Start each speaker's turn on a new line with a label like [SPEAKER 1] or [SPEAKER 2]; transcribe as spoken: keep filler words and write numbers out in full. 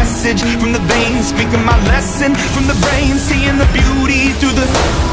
[SPEAKER 1] message from the veins, speaking my lesson from the brain, seeing the beauty through the